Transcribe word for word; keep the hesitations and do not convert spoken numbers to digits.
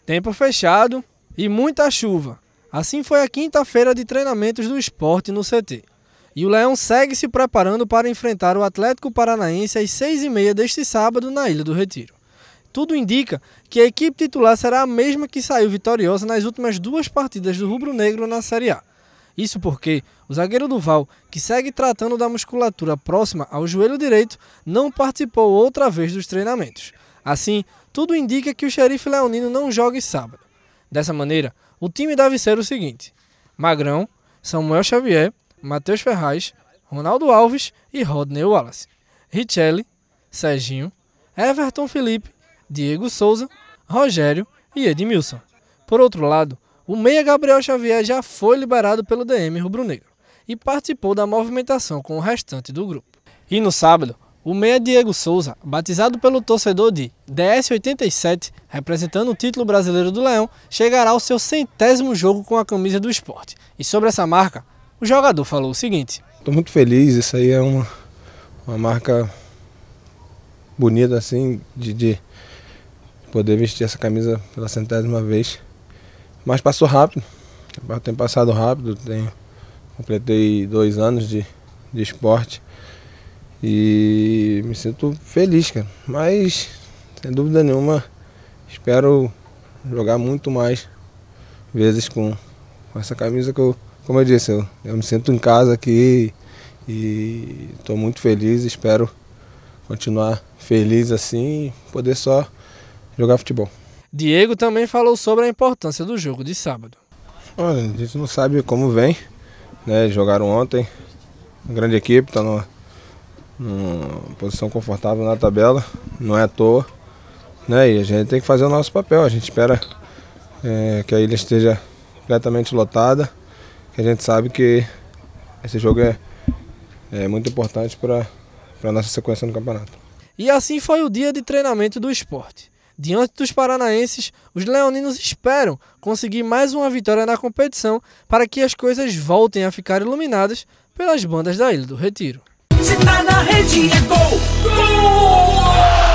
Tempo fechado e muita chuva. Assim foi a quinta-feira de treinamentos do Sport no C T. E o Leão segue se preparando para enfrentar o Atlético Paranaense às seis e meia deste sábado na Ilha do Retiro. Tudo indica que a equipe titular será a mesma que saiu vitoriosa nas últimas duas partidas do rubro-negro na Série A. Isso porque o zagueiro Duval, que segue tratando da musculatura próxima ao joelho direito, não participou outra vez dos treinamentos. Assim, tudo indica que o xerife leonino não jogue sábado. Dessa maneira, o time deve ser o seguinte: Magrão, Samuel Xavier, Matheus Ferraz, Ronaldo Alves e Rodney Wallace, Richelli, Serginho, Everton Felipe, Diego Souza, Rogério e Edmilson. Por outro lado, o meia Gabriel Xavier já foi liberado pelo D M rubro-negro e participou da movimentação com o restante do grupo. E no sábado, o meia Diego Souza, batizado pelo torcedor de D S oitenta e sete, representando o título brasileiro do Leão, chegará ao seu centésimo jogo com a camisa do Sport. E sobre essa marca, o jogador falou o seguinte: estou muito feliz, isso aí é uma, uma marca bonita assim, de, de poder vestir essa camisa pela centésima vez. Mas passou rápido, tem passado rápido, tenho, completei dois anos de, de esporte e me sinto feliz, cara. Mas, sem dúvida nenhuma, espero jogar muito mais vezes com, com essa camisa que eu, como eu disse, eu, eu me sinto em casa aqui e estou muito feliz, espero continuar feliz assim e poder só jogar futebol. Diego também falou sobre a importância do jogo de sábado. Olha, a gente não sabe como vem, né? Jogaram ontem, uma grande equipe, está numa, numa posição confortável na tabela, não é à toa, né? E a gente tem que fazer o nosso papel, a gente espera é, que a ilha esteja completamente lotada, que a gente sabe que esse jogo é, é muito importante para a nossa sequência no campeonato. E assim foi o dia de treinamento do Sport. Diante dos paranaenses, os leoninos esperam conseguir mais uma vitória na competição para que as coisas voltem a ficar iluminadas pelas bandas da Ilha do Retiro. Se tá na rede é gol! Gol!